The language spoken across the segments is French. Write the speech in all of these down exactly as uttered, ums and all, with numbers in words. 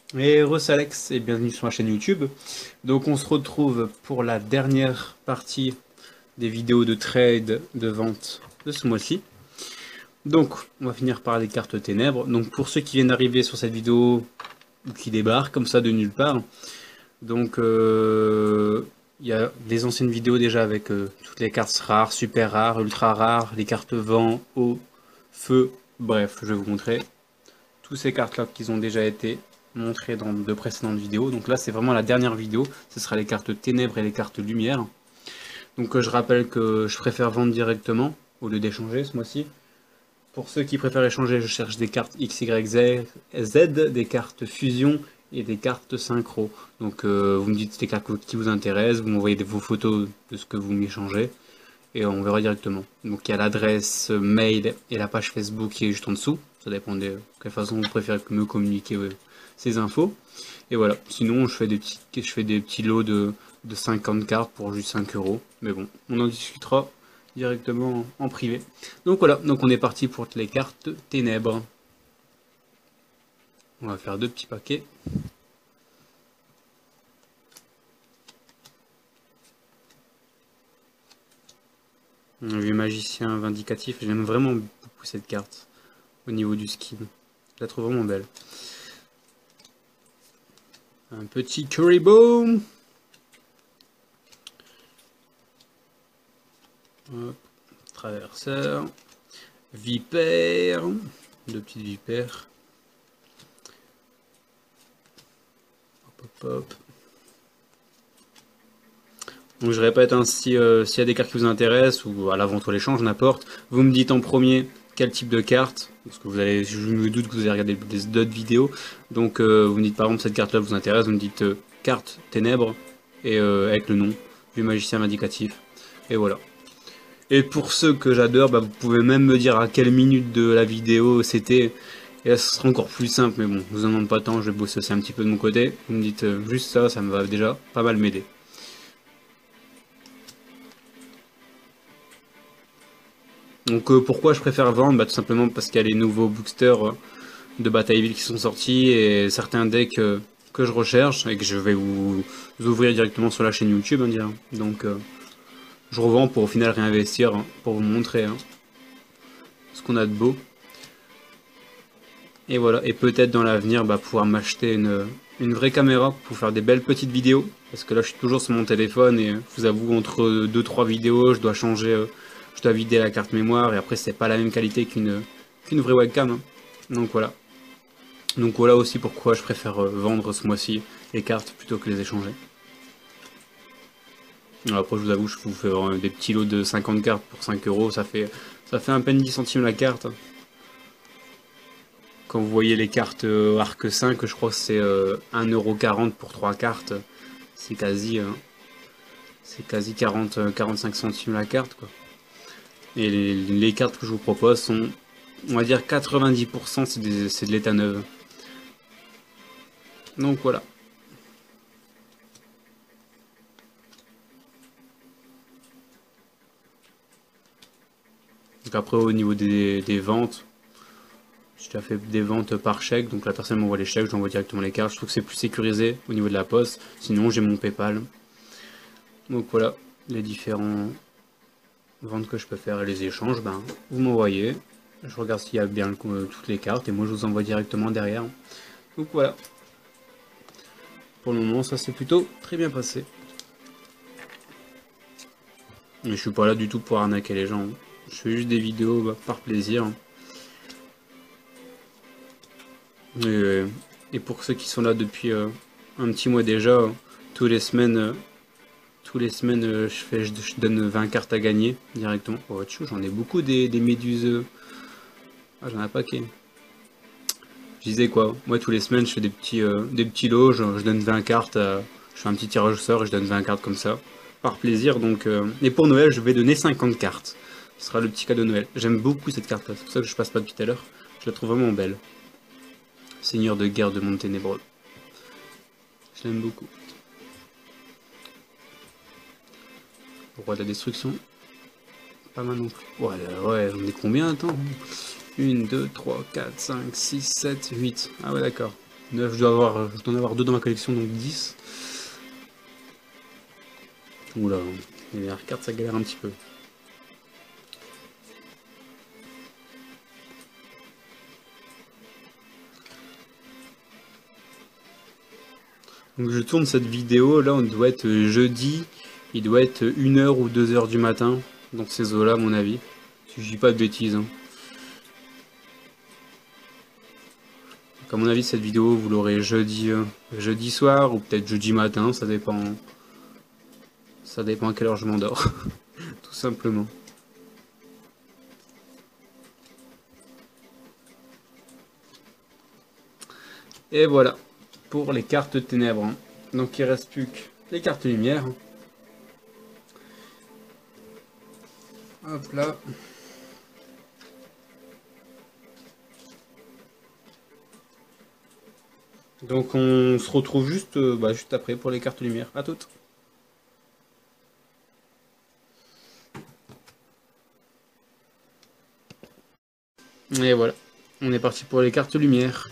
Et re Alex et bienvenue sur ma chaîne YouTube. Donc on se retrouve pour la dernière partie des vidéos de trade de vente de ce mois-ci. Donc on va finir par les cartes ténèbres. Donc pour ceux qui viennent d'arriver sur cette vidéo ou qui débarquent comme ça de nulle part, donc euh, il y a des anciennes vidéos déjà avec euh, toutes les cartes rares, super rares, ultra rares, les cartes vent, eau, feu, bref, je vais vous montrer toutes ces cartes là qui ont déjà été montrées dans de précédentes vidéos. Donc là c'est vraiment la dernière vidéo, ce sera les cartes ténèbres et les cartes lumière. Donc euh, je rappelle que je préfère vendre directement au lieu d'échanger ce mois-ci. Pour ceux qui préfèrent échanger, je cherche des cartes X, Y, Z, des cartes fusion et des cartes synchro. Donc euh, vous me dites les cartes qui vous intéressent, vous m'envoyez vos photos de ce que vous m'échangez et on verra directement. Donc il y a l'adresse mail et la page Facebook qui est juste en dessous. Ça dépend de quelle façon vous préférez me communiquer ouais, ces infos. Et voilà, sinon je fais des petits, je fais des petits lots de, de cinquante cartes pour juste cinq euros. Mais bon, on en discutera directement en privé. Donc voilà, donc on est parti pour les cartes ténèbres. On va faire deux petits paquets. Le magicien vindicatif, j'aime vraiment beaucoup cette carte au niveau du skin. Je la trouve vraiment belle. Un petit Kuriboh. Hop. Traverseur. Vipère. Deux petites vipères. Hop hop hop. Donc je répète, hein, si, euh, s'il y a des cartes qui vous intéressent, ou à la vente ou à l'échange, n'importe, vous me dites en premier quel type de carte, parce que vous allez, je me doute que vous avez regardé d'autres vidéos, donc euh, vous me dites par exemple cette carte là vous intéresse, vous me dites euh, carte ténèbres, et euh, avec le nom du magicien vindicatif, et voilà. Et pour ceux que j'adore, bah, vous pouvez même me dire à quelle minute de la vidéo c'était, et là ce sera encore plus simple, mais bon, je vous en demande pas tant, je vais bosser aussi un petit peu de mon côté, vous me dites euh, juste ça, ça me va déjà pas mal m'aider. Donc euh, pourquoi je préfère vendre, bah, tout simplement parce qu'il y a les nouveaux boosters euh, de Batailleville qui sont sortis et certains decks euh, que je recherche et que je vais vous, vous ouvrir directement sur la chaîne YouTube, hein, dire. Donc euh, je revends pour au final réinvestir hein, pour vous montrer hein, ce qu'on a de beau. Et voilà, et peut-être dans l'avenir bah, pouvoir m'acheter une, une vraie caméra pour faire des belles petites vidéos. Parce que là je suis toujours sur mon téléphone et euh, je vous avoue entre deux trois vidéos je dois changer, euh, je dois vider la carte mémoire et après c'est pas la même qualité qu'une qu'une vraie webcam. Hein. Donc voilà. Donc voilà aussi pourquoi je préfère euh, vendre ce mois-ci les cartes plutôt que les échanger. Alors après je vous avoue je vous fais euh, des petits lots de cinquante cartes pour cinq euros, ça fait, ça fait à peine dix centimes la carte. Quand vous voyez les cartes euh, Arc cinq, je crois que c'est euh, un euro quarante pour trois cartes. C'est quasi, euh, c'est quasi quarante, quarante-cinq centimes la carte quoi. Et les, les cartes que je vous propose sont, on va dire quatre-vingt-dix pour cent c'est de l'état neuf. Donc voilà. Donc après au niveau des, des ventes, j'ai déjà fait des ventes par chèque, donc la personne m'envoie les chèques, j'envoie directement les cartes. Je trouve que c'est plus sécurisé au niveau de la poste. Sinon j'ai mon PayPal. Donc voilà les différents ventes que je peux faire et les échanges. Ben vous m'envoyez, je regarde s'il y a bien euh, toutes les cartes et moi je vous envoie directement derrière. Donc voilà. Pour le moment ça s'est plutôt très bien passé. Mais je suis pas là du tout pour arnaquer les gens. Je fais juste des vidéos bah, par plaisir. Et, et pour ceux qui sont là depuis euh, un petit mois déjà, tous les semaines, euh, tous les semaines, euh, je fais, je, je donne vingt cartes à gagner directement. Oh, j'en ai beaucoup des, des méduses. Ah, j'en ai un paquet. Je disais quoi, moi tous les semaines je fais des petits, euh, des petits lots, je, je donne vingt cartes, euh, je fais un petit tirage au sort et je donne vingt cartes comme ça, par plaisir. Donc, euh, et pour Noël je vais donner cinquante cartes. Ce sera le petit cadeau de Noël. J'aime beaucoup cette carte là, c'est pour ça que je passe pas depuis tout à l'heure. Je la trouve vraiment belle. Seigneur de guerre de monde ténébreux. Je l'aime beaucoup. Roi de la destruction. Pas mal non plus. Ouais, ouais, j'en ai combien, attends. un, deux, trois, quatre, cinq, six, sept, huit. Ah ouais, d'accord. neuf, je dois avoir, je dois en avoir deux dans ma collection, donc dix. Oula, les dernières cartes ça galère un petit peu. Donc je tourne cette vidéo, là on doit être jeudi, il doit être une heure ou deux heures du matin, dans ces eaux là à mon avis, si je dis pas de bêtises. Hein. Donc à mon avis cette vidéo vous l'aurez jeudi, euh, jeudi soir ou peut-être jeudi matin, ça dépend. Ça dépend à quelle heure je m'endors, tout simplement. Et voilà, pour les cartes ténèbres. Donc il reste plus que les cartes lumière. Hop là. Donc on se retrouve juste, euh, bah, juste après pour les cartes lumière. À toutes. Et voilà, on est parti pour les cartes lumière.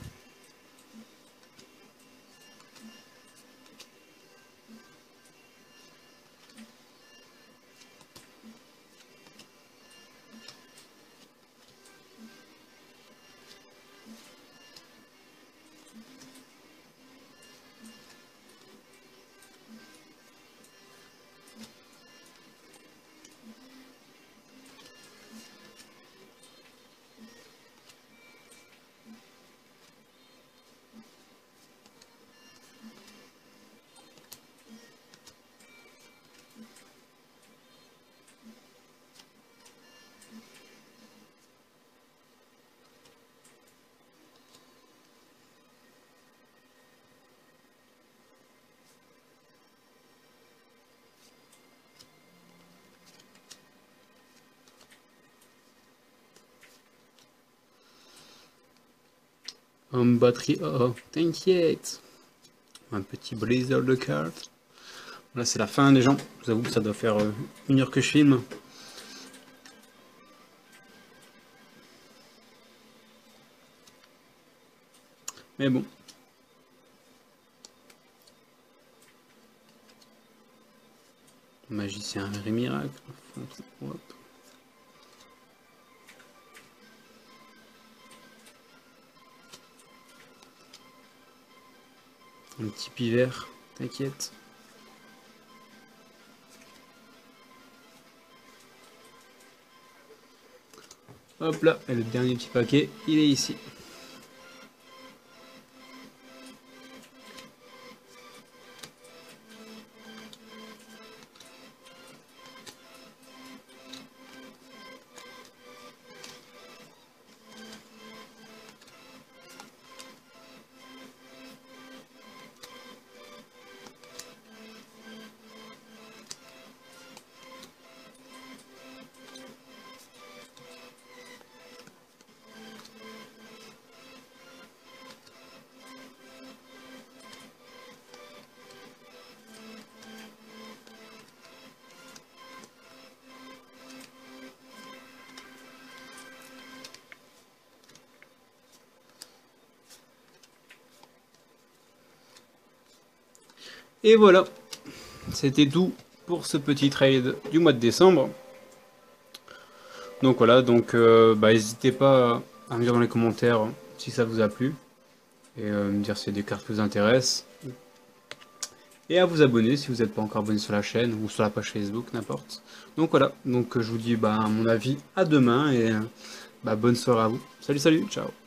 Home batterie, oh, t'inquiète. Un petit blizzard de cartes. Là c'est la fin les gens, je vous avoue que ça doit faire euh, une heure que je filme. Mais bon. Magicien et miracle. Hop. Un petit pivert, t'inquiète. Hop là, et le dernier petit paquet, il est ici. Et voilà, c'était tout pour ce petit trade du mois de décembre. Donc voilà, donc euh, bah, n'hésitez pas à me dire dans les commentaires si ça vous a plu. Et euh, me dire si des cartes vous intéressent. Et à vous abonner si vous n'êtes pas encore abonné sur la chaîne ou sur la page Facebook, n'importe. Donc voilà, donc je vous dis bah, à mon avis à demain et bah, bonne soirée à vous. Salut salut, ciao.